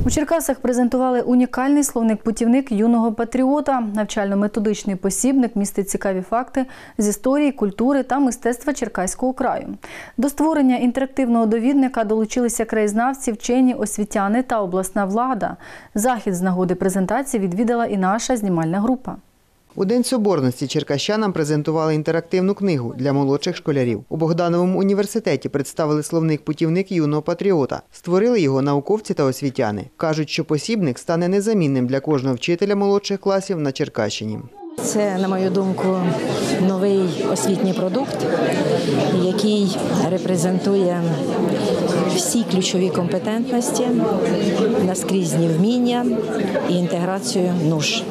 У Черкасах презентували унікальний словник-путівник юного патріота. Навчально-методичний посібник містить цікаві факти з історії, культури та мистецтва Черкаського краю. До створення інтерактивного довідника долучилися краєзнавці, вчені, освітяни та обласна влада. Захід з нагоди презентації відвідала і наша знімальна група. У День Соборності черкащанам презентували інтерактивну книгу для молодших школярів. У Богдановому університеті представили словник-путівник юного патріота. Створили його науковці та освітяни. Кажуть, що посібник стане незамінним для кожного вчителя молодших класів на Черкащині. Це, на мою думку, новий освітній продукт, який репрезентує всі ключові компетентності, наскрізні вміння і інтеграцію нужд.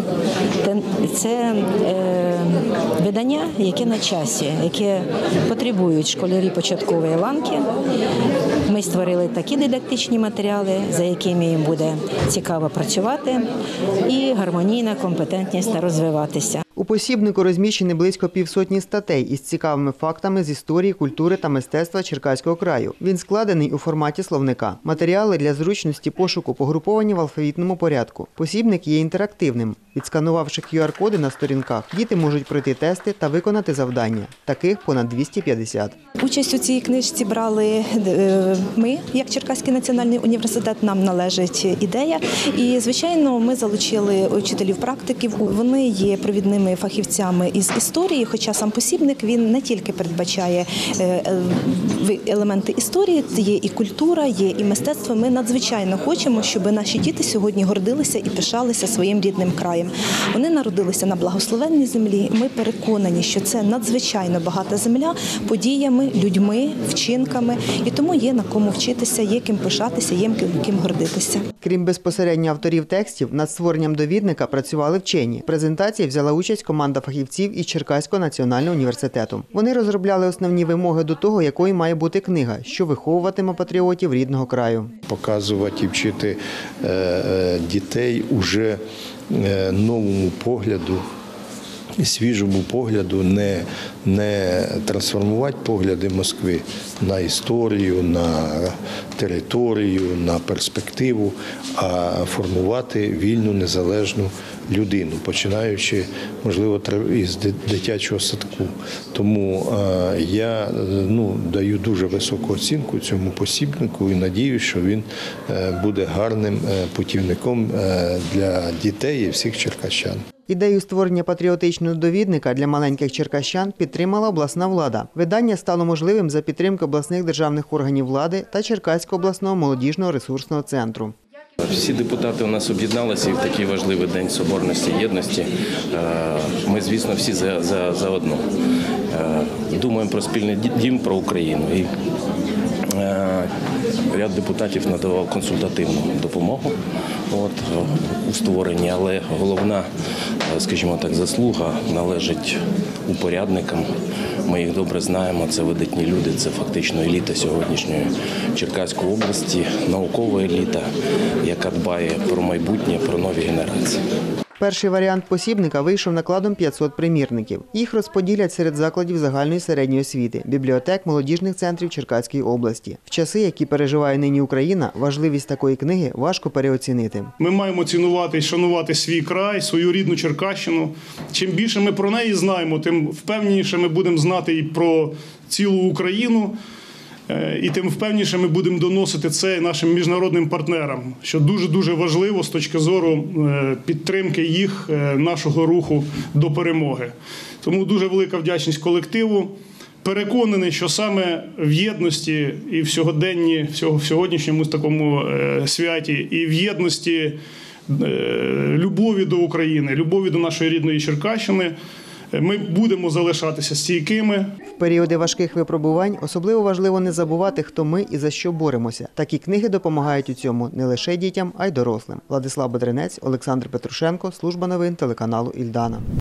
Це видання, яке на часі, яке потребують школярі початкової ланки. Ми створили такі дидактичні матеріали, за якими їм буде цікаво працювати і гармонійна компетентність розвиватися. У посібнику розміщені близько півсотні статей із цікавими фактами з історії, культури та мистецтва Черкаського краю. Він складений у форматі словника. Матеріали для зручності пошуку погруповані в алфавітному порядку. Посібник є інтерактивним. Відсканувавши QR-коди на сторінках, діти можуть пройти тести та виконати завдання. Таких понад 250. Участь у цій книжці брали ми, як Черкаський національний університет, нам належить ідея. І, звичайно, ми залучили учителів-практиків. Вони є провідними фахівцями із історії, хоча сам посібник він не тільки передбачає елементи історії, є і культура, є і мистецтво. Ми надзвичайно хочемо, щоб наші діти сьогодні гордилися і пишалися своїм рідним краєм. Вони народилися на благословенній землі. Ми переконані, що це надзвичайно багата земля подіями, людьми, вчинками. І тому є на кому вчитися, є ким пишатися, є ким гордитися. Крім безпосередньо авторів текстів, над створенням довідника працювали вчені. В презентації взяла участь команда фахівців із Черкаського національного університету. Вони розробляли основні вимоги до того, якою має бути книга, що виховуватиме патріотів рідного краю. Показувати і вчити дітей уже новому погляду, свіжому погляду, не трансформувати погляди Москви на історію, на територію, на перспективу, а формувати вільну, незалежну людину, починаючи, можливо, із дитячого садку. Тому я даю дуже високу оцінку цьому посібнику і надіюсь, що він буде гарним путівником для дітей і всіх черкащан. Ідею створення патріотичного довідника для маленьких черкащан підтримала обласна влада. Видання стало можливим за підтримки обласних державних органів влади та Черкаського обласного молодіжного ресурсного центру. Всі депутати у нас об'єдналися і в такий важливий день соборності, єдності. Ми, звісно, всі заодно. Думаємо про спільний дім, про Україну. І ряд депутатів надавав консультативну допомогу у створенні, але головна, скажімо так, заслуга належить упорядникам. Ми їх добре знаємо, це видатні люди, це фактично еліта сьогоднішньої Черкаської області, наукова еліта, яка дбає про майбутнє, про нові генерації. Перший варіант посібника вийшов накладом 500 примірників. Їх розподілять серед закладів загальної середньої освіти, бібліотек, молодіжних центрів Черкаської області. В часи, які переживає нині Україна, важливість такої книги важко переоцінити. Ми маємо цінувати і шанувати свій край, свою рідну Черкащину. Чим більше ми про неї знаємо, тим впевненіше ми будемо знати і про цілу Україну. І тим впевніше ми будемо доносити це нашим міжнародним партнерам, що дуже-дуже важливо з точки зору підтримки їх, нашого руху до перемоги. Тому дуже велика вдячність колективу. Переконаний, що саме в єдності і в сьогоднішньому такому святі, і в єдності любові до України, любові до нашої рідної Черкащини, ми будемо залишатися стійкими. В періоди важких випробувань особливо важливо не забувати, хто ми і за що боремося. Такі книги допомагають у цьому не лише дітям, а й дорослим. Владислав Бедренець, Олександр Петрушенко, Служба новин телеканалу Ільдана.